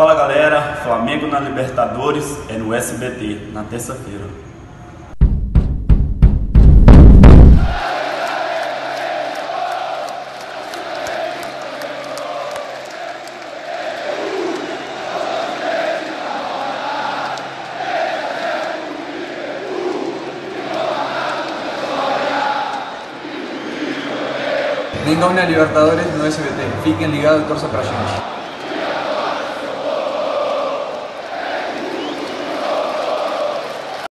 Fala galera, Flamengo na Libertadores é no SBT, na terça-feira. Mengão na Libertadores no SBT. Fiquem ligados e torçam pra gente.